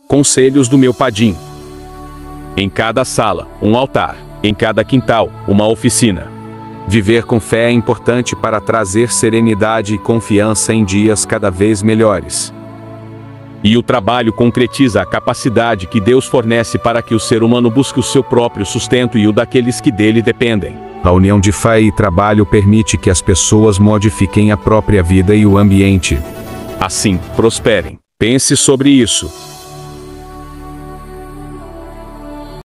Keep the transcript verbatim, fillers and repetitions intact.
Conselhos do meu Padim. Em cada sala, um altar. Em cada quintal, uma oficina. Viver com fé é importante para trazer serenidade e confiança em dias cada vez melhores. E o trabalho concretiza a capacidade que Deus fornece para que o ser humano busque o seu próprio sustento e o daqueles que dele dependem. A união de fé e trabalho permite que as pessoas modifiquem a própria vida e o ambiente. Assim, prosperem. Pense sobre isso.